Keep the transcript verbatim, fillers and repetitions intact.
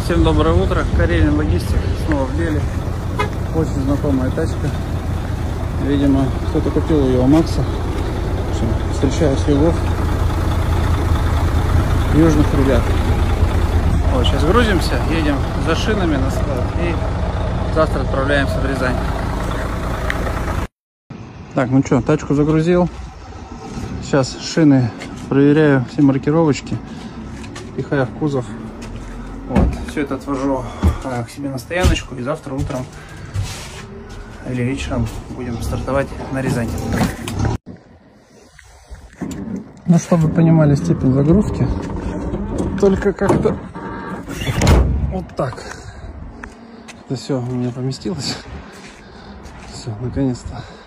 Всем доброе утро. Карелин Логистик снова в деле. Очень знакомая тачка. Видимо, кто-то купил ее у Макса. Встречаю слегов южных ребят. Вот, сейчас грузимся, едем за шинами на склад и завтра отправляемся в Рязань. Так, ну что, тачку загрузил. Сейчас шины проверяю, все маркировочки, пихаю в кузов. Вот, все это отвожу а, к себе на стояночку, и завтра утром или вечером будем стартовать на Рязань. Ну, чтобы вы понимали степень загрузки, только как-то вот так. Это все у меня поместилось. Все, наконец-то.